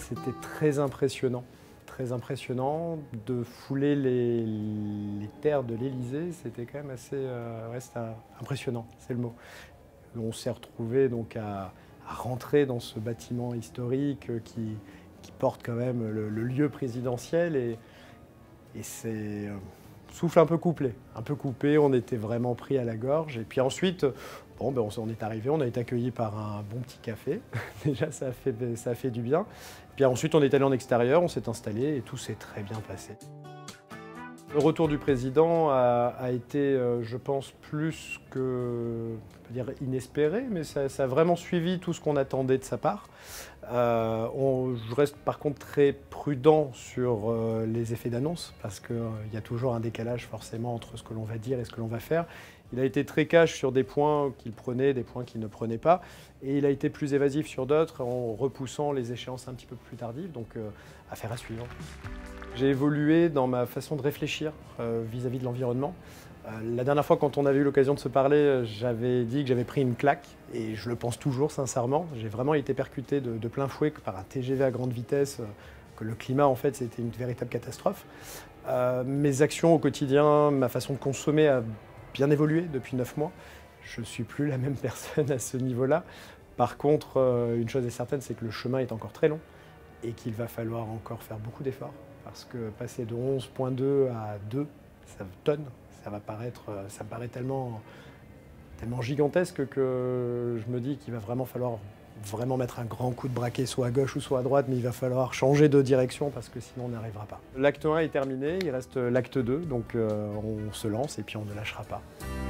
c'était très impressionnant. Très impressionnant de fouler les terres de l'Élysée, c'était quand même assez ouais, c'était impressionnant, c'est le mot. On s'est retrouvé donc à rentrer dans ce bâtiment historique qui porte quand même le lieu présidentiel et c'est souffle un peu coupé, on était vraiment pris à la gorge. Et puis ensuite, bon, ben on est arrivé, on a été accueillis par un bon petit café. Déjà, ça a fait du bien. Puis ensuite, on est allé en extérieur, on s'est installé et tout s'est très bien passé. Le retour du président a été, je pense, plus que on peut dire inespéré, mais ça a vraiment suivi tout ce qu'on attendait de sa part. Je reste par contre très prudent sur les effets d'annonce, parce qu'il y a toujours un décalage forcément entre ce que l'on va dire et ce que l'on va faire. Il a été très cash sur des points qu'il prenait, des points qu'il ne prenait pas, et il a été plus évasif sur d'autres en repoussant les échéances un petit peu plus tardives, donc affaire à suivre. J'ai évolué dans ma façon de réfléchir vis-à-vis de l'environnement. La dernière fois, quand on avait eu l'occasion de se parler, j'avais dit que j'avais pris une claque, et je le pense toujours sincèrement. J'ai vraiment été percuté de plein fouet par un TGV à grande vitesse, que le climat, en fait, c'était une véritable catastrophe. Mes actions au quotidien, ma façon de consommer a bien évolué depuis 9 mois. Je ne suis plus la même personne à ce niveau-là. Par contre, une chose est certaine, c'est que le chemin est encore très long et qu'il va falloir encore faire beaucoup d'efforts. Parce que passer de 11,2 à 2 tonnes, ça me paraît tellement gigantesque que je me dis qu'il va vraiment falloir mettre un grand coup de braquet, soit à gauche ou soit à droite, mais il va falloir changer de direction parce que sinon on n'y arrivera pas. L'acte 1 est terminé, il reste l'acte 2, donc on se lance et puis on ne lâchera pas.